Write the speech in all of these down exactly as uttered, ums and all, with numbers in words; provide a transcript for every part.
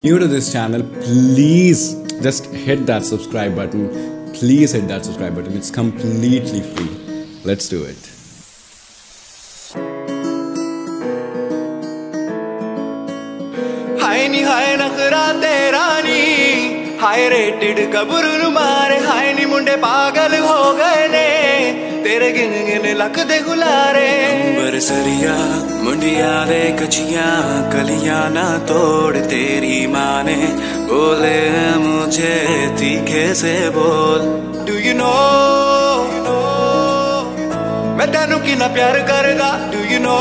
New to this channel, please just hit that subscribe button. Please hit that subscribe button. It's completely free. Let's do it. हाय नी हाय नखरा तेरा नी हाय rated Kabru मारे हाय नी मुंडे पागल हो गए ने तेरे गिन गिन लख दे गुलारे अंबर सरिया मुंडिया दे कचिया कलियां ना तोड़ तेरी माँ ने बोले मुझे तीखे से बोल Do you know मैं तेनू कितना प्यार करदा Do you know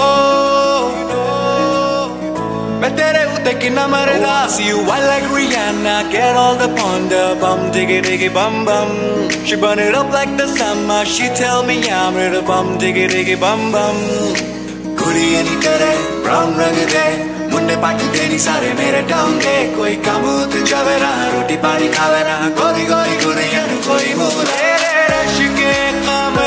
मैं तेरे उते कितना मरदा See you wild like Rihanna Get all the ponder bum diggy diggy bum bum She burn it up like the summer She tell me I'm ready bum diggy diggy bum bum कुड़ी नहीं करे brown रंग दे मुंडे पाटी देनी सारे मेरे town दे कोई काम उत जावे ना रोटी पानी खावे ना गोरी गोरी गुड़िया नु कोई मुले रश के कमर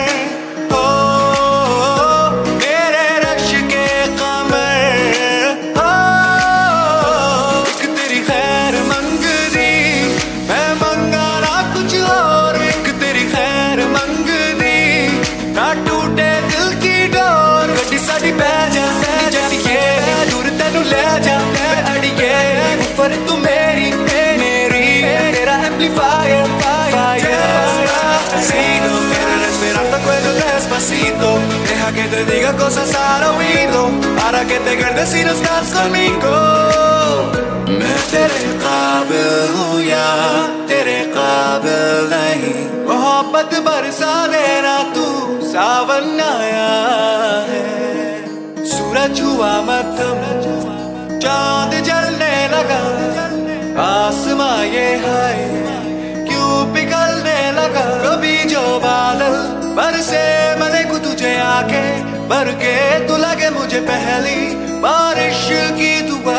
पर तू मेरी मेरी तेरा amplifier fire Despacito quiero esperarte cuando despacito Deja que te diga cosas al oído Para que te quedes si no estás conmigo मैं तेरे काबिल हूँ या तेरे काबिल नहीं मोहब्बत बरसा देना तू सावन आया है सूरज हुआ मध्यम चांद जलने लगा आसमां ये है क्यों पिघलने लगा कभी जो बादल बरसे मैंने को तुझे आके भर के तू लगे मुझे पहली बारिश की दुआ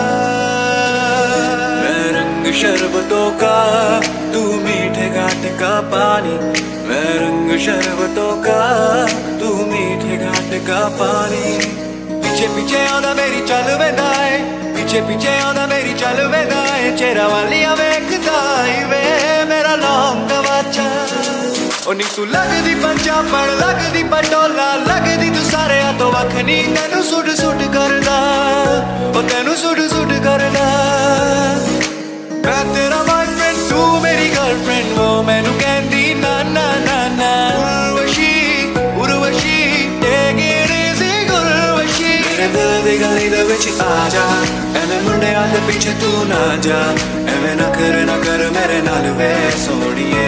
मैं रंग शरबतों का तू मीठे घाट का पानी मैं रंग शरबतों का तू मीठे घाट का पानी पीछे पीछे आंदा मेरी चल वेंदाए पीछे पीछे आंदा मेरी चल वेंदाए चेहरा वालियां वेखदा वे मेरा लौंग वाचा ओ नी तू लगदी पंजाबण लगदी पटोला लगदी तू सारे तो वखनी तैनू सुट सुट करदा ओ तैनू सुट सुट करदा मैं तेरा बॉयफ्रेंड तू मेरी गर्लफ्रेंड वो मैनू कहंदी ना ना ना ना Urvashi Urvashi take it easy मेरे दिल दी गली दे विच आ जा एवें मुंडियां दे पीछे तू ना जा एवें ना कर ना कर मेरे नाल वे सोहणीए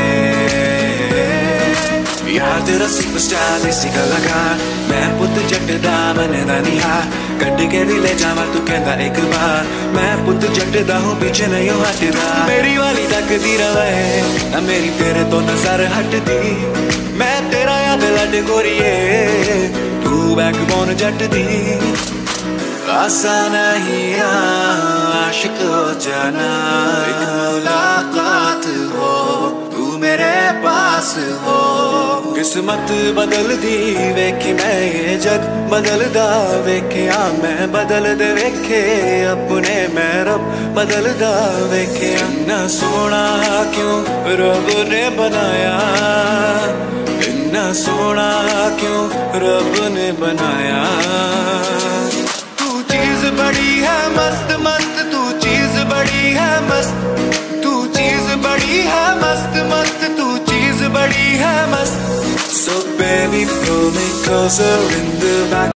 यार तेरा सुपरस्टार देसी कलाकार मैं पुत जट दा मनदा नहीं हा कड्ड के भी ले जावा तू कहंदा एक बार मैं पुत जट दा हूं पीछे नहीं हटदा मेरी वाली तकदी रवे ना मेरी तेरे तो नजर हटदी मैं तेरा याद लड गोरिए तू बैकबोन जट दी आसा नहीं आशिक हो जाना एक मुलाकात हो तू मेरे पास हो किस्मत बदल दी वेखी मैं ये जग बदलदा वेखिया मैं बदल दे वेखे अपने मैं रब बदलदा वेखे इन्ना सोना क्यों रब ने बनाया इन्ना सोना क्यों रब ने बनाया तू चीज बड़ी है मस्त मस्त तू चीज बड़ी है मस्त तू चीज बड़ी है मस्त मस्त तू चीज बड़ी है मस्त So baby pull me closer in the back